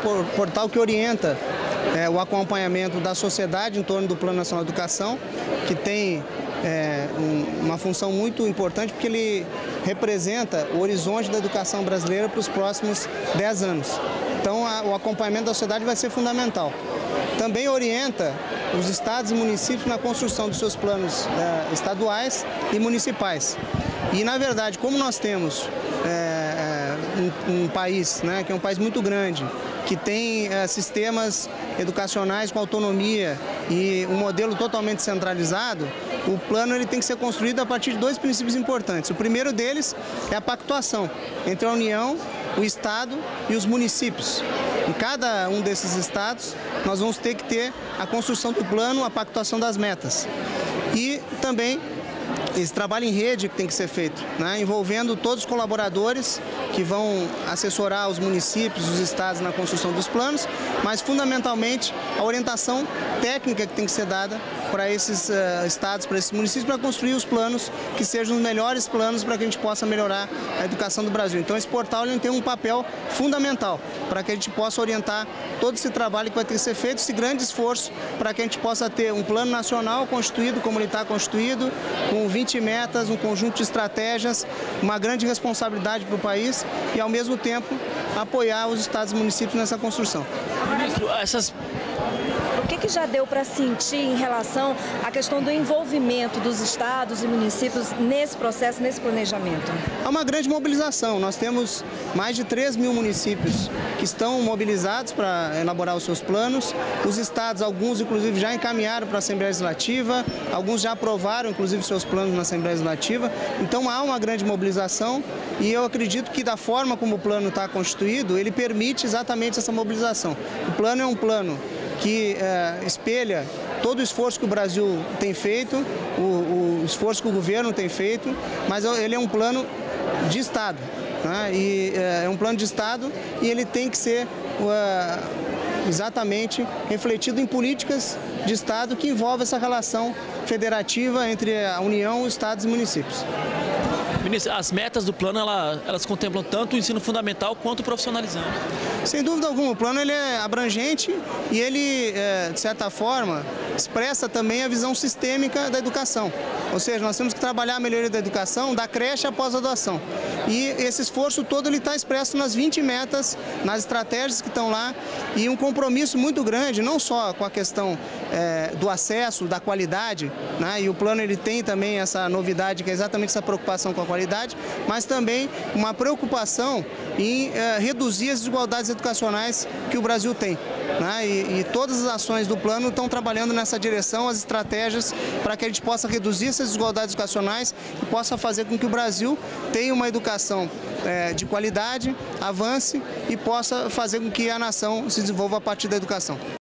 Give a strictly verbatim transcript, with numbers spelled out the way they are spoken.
portal que orienta é, o acompanhamento da sociedade em torno do Plano Nacional de Educação, que tem é, um, uma função muito importante porque ele representa o horizonte da educação brasileira para os próximos dez anos. Então, a, o acompanhamento da sociedade vai ser fundamental. Também orienta os estados e municípios na construção dos seus planos é, estaduais e municipais. E, na verdade, como nós temos é, um, um país, né, que é um país muito grande, que tem é, sistemas educacionais com autonomia e um modelo totalmente centralizado, o plano ele tem que ser construído a partir de dois princípios importantes. O primeiro deles é a pactuação entre a União, o Estado e os municípios. Em cada um desses estados, nós vamos ter que ter a construção do plano, a pactuação das metas. E também esse trabalho em rede que tem que ser feito, né, envolvendo todos os colaboradores que vão assessorar os municípios, os estados na construção dos planos, mas fundamentalmente a orientação técnica que tem que ser dada para esses uh, estados, para esses municípios, para construir os planos que sejam os melhores planos para que a gente possa melhorar a educação do Brasil. Então esse portal ele tem um papel fundamental para que a gente possa orientar todo esse trabalho que vai ter que ser feito, esse grande esforço para que a gente possa ter um plano nacional constituído como ele está constituído, com vinte metas, um conjunto de estratégias, uma grande responsabilidade para o país e, ao mesmo tempo, apoiar os estados e municípios nessa construção. Ministro, essas... O que, que já deu para sentir em relação à questão do envolvimento dos estados e municípios nesse processo, nesse planejamento? Há uma grande mobilização. Nós temos mais de três mil municípios que estão mobilizados para elaborar os seus planos. Os estados, alguns inclusive já encaminharam para a Assembleia Legislativa, alguns já aprovaram inclusive seus planos na Assembleia Legislativa. Então há uma grande mobilização e eu acredito que da forma como o plano está constituído, ele permite exatamente essa mobilização. O plano é um plano que é, espelha todo o esforço que o Brasil tem feito, o, o esforço que o governo tem feito, mas ele é um plano de Estado, né? E é, é um plano de Estado e ele tem que ser uh, exatamente refletido em políticas de Estado que envolvem essa relação federativa entre a União, os estados e municípios. Ministro, as metas do plano, elas, elas contemplam tanto o ensino fundamental quanto o profissionalizante. Sem dúvida alguma, o plano ele é abrangente e ele, é, de certa forma, expressa também a visão sistêmica da educação. Ou seja, nós temos que trabalhar a melhoria da educação, da creche à pós-graduação. E esse esforço todo está expresso nas vinte metas, nas estratégias que estão lá e um compromisso muito grande, não só com a questão é, do acesso, da qualidade, né? E o plano ele tem também essa novidade, que é exatamente essa preocupação com a qualidade, mas também uma preocupação em é, reduzir as desigualdades educacionais que o Brasil tem, né? E, e todas as ações do plano estão trabalhando nessa direção, as estratégias para que a gente possa reduzir essas desigualdades educacionais e possa fazer com que o Brasil tenha uma educação é, de qualidade, avance e possa fazer com que a nação se desenvolva a partir da educação.